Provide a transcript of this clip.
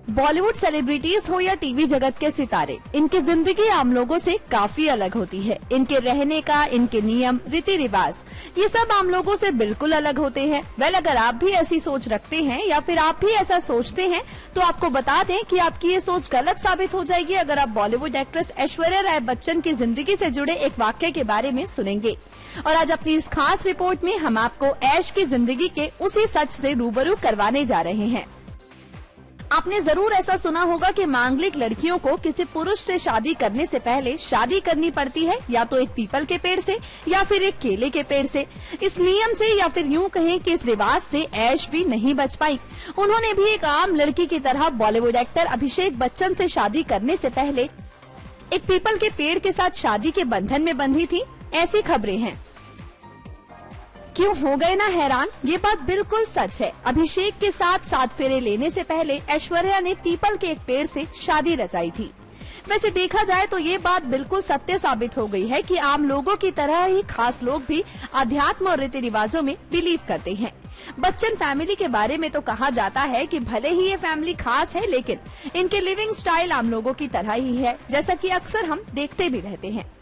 Bollywood celebrities हो या TV जगत के सितारे, इनकी जिंदगी आम लोगों से काफी अलग होती है। इनके रहने का, इनके नियम, रीति रिवाज, ये सब आम लोगों से बिल्कुल अलग होते हैं। अगर आप भी ऐसी सोच रखते हैं या फिर आप भी ऐसा सोचते हैं तो आपको बता दें कि आपकी ये सोच गलत साबित हो जाएगी अगर आप बॉलीवुड एक्ट्रेस ऐश्वर्या राय बच्चन की जिंदगी से जुड़े एक वाक्य के बारे में सुनेंगे। और आज अपनी इस खास रिपोर्ट में हम आपको ऐश की जिंदगी के उसी सच से रूबरू करवाने जा रहे हैं। आपने जरूर ऐसा सुना होगा कि मांगलिक लड़कियों को किसी पुरुष से शादी करने से पहले शादी करनी पड़ती है, या तो एक पीपल के पेड़ से या फिर एक केले के पेड़ से। इस नियम से या फिर यूं कहें कि इस रिवाज से ऐश भी नहीं बच पाई। उन्होंने भी एक आम लड़की की तरह बॉलीवुड एक्टर अभिषेक बच्चन से शादी करने से पहले एक पीपल के पेड़ के साथ शादी के बंधन में बंधी थी, ऐसी खबरें हैं। क्यों हो गए ना हैरान? ये बात बिल्कुल सच है। अभिषेक के साथ 7 फेरे लेने से पहले ऐश्वर्या ने पीपल के एक पेड़ से शादी रचाई थी। वैसे देखा जाए तो ये बात बिल्कुल सत्य साबित हो गई है कि आम लोगों की तरह ही खास लोग भी अध्यात्म और रीति रिवाजों में बिलीव करते हैं। बच्चन फैमिली के बारे में तो कहा जाता है कि भले ही ये फैमिली खास है, लेकिन इनके लिविंग स्टाइल आम लोगों की तरह ही है, जैसा कि अक्सर हम देखते भी रहते हैं।